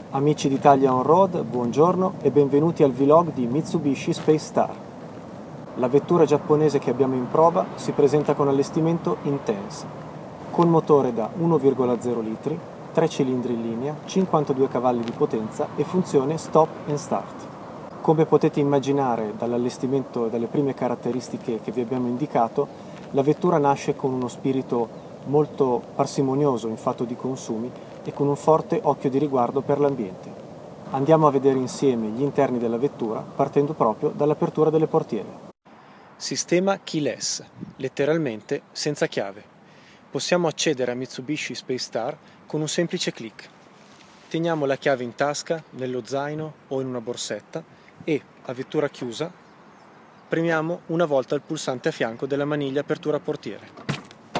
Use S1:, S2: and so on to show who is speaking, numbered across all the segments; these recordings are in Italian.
S1: Amici di Italia On Road, buongiorno e benvenuti al vlog di Mitsubishi Space Star. La vettura giapponese che abbiamo in prova si presenta con allestimento Intense, con motore da 1,0 litri, 3 cilindri in linea, 52 cavalli di potenza e funzione stop and start. Come potete immaginare dall'allestimento e dalle prime caratteristiche che vi abbiamo indicato, la vettura nasce con uno spirito molto parsimonioso in fatto di consumi e con un forte occhio di riguardo per l'ambiente. Andiamo a vedere insieme gli interni della vettura partendo proprio dall'apertura delle portiere. Sistema keyless, letteralmente senza chiave. Possiamo accedere a Mitsubishi Space Star con un semplice clic. Teniamo la chiave in tasca, nello zaino o in una borsetta e, a vettura chiusa, premiamo una volta il pulsante a fianco della maniglia apertura portiere.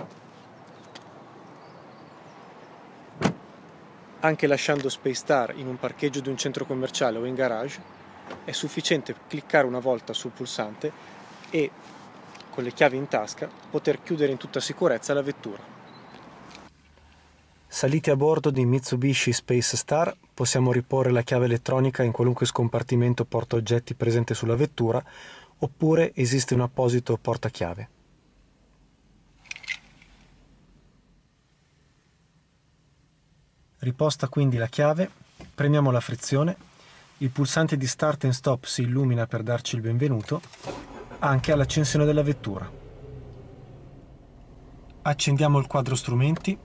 S1: Anche lasciando Space Star in un parcheggio di un centro commerciale o in garage, è sufficiente cliccare una volta sul pulsante e, con le chiavi in tasca, poter chiudere in tutta sicurezza la vettura. Saliti a bordo di Mitsubishi Space Star, possiamo riporre la chiave elettronica in qualunque scompartimento portaoggetti presente sulla vettura, oppure esiste un apposito portachiave. Riposta quindi la chiave, premiamo la frizione, il pulsante di start and stop si illumina per darci il benvenuto anche all'accensione della vettura. Accendiamo il quadro strumenti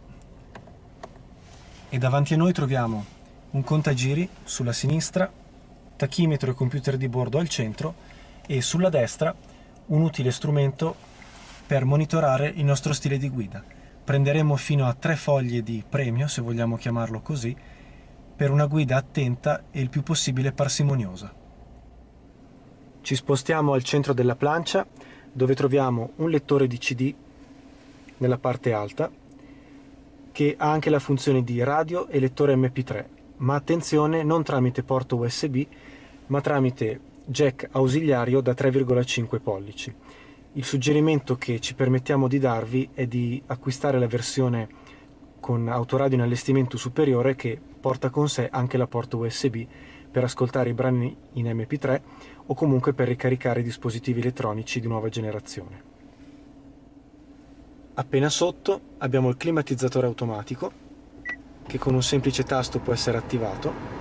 S1: e davanti a noi troviamo un contagiri sulla sinistra, tachimetro e computer di bordo al centro e sulla destra un utile strumento per monitorare il nostro stile di guida. Prenderemo fino a 3 foglie di premio, se vogliamo chiamarlo così, per una guida attenta e il più possibile parsimoniosa. Ci spostiamo al centro della plancia, dove troviamo un lettore di CD nella parte alta, che ha anche la funzione di radio e lettore MP3, ma attenzione, non tramite porto USB, ma tramite jack ausiliario da 3,5 pollici. Il suggerimento che ci permettiamo di darvi è di acquistare la versione con autoradio in allestimento superiore che porta con sé anche la porta USB per ascoltare i brani in MP3 o comunque per ricaricare i dispositivi elettronici di nuova generazione. Appena sotto abbiamo il climatizzatore automatico che con un semplice tasto può essere attivato.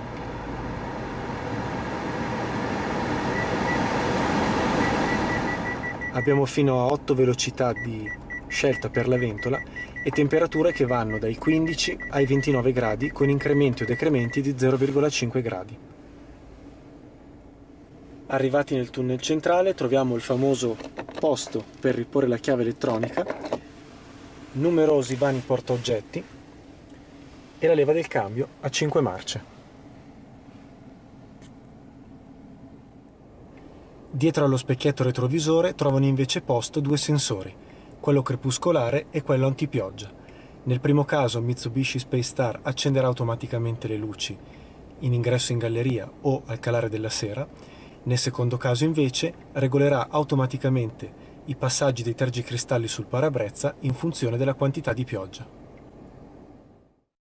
S1: Abbiamo fino a 8 velocità di scelta per la ventola e temperature che vanno dai 15 ai 29 gradi con incrementi o decrementi di 0,5 gradi. Arrivati nel tunnel centrale troviamo il famoso posto per riporre la chiave elettronica, numerosi vani portaoggetti e la leva del cambio a 5 marce. Dietro allo specchietto retrovisore trovano invece posto 2 sensori, quello crepuscolare e quello antipioggia. Nel primo caso Mitsubishi Space Star accenderà automaticamente le luci in ingresso in galleria o al calare della sera, nel secondo caso invece regolerà automaticamente i passaggi dei tergicristalli sul parabrezza in funzione della quantità di pioggia.